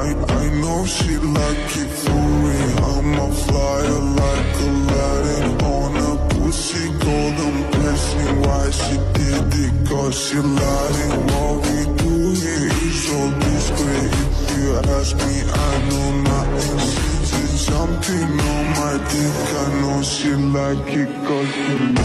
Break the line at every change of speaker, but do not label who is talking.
I know she like it for real. I'm a flyer like Aladdin on a pussy golden blessing. Why she did it? Cause she lied. What we do here is so discreet. If you ask me, I know nothing. She's just jumping on my dick. I know she like it cause she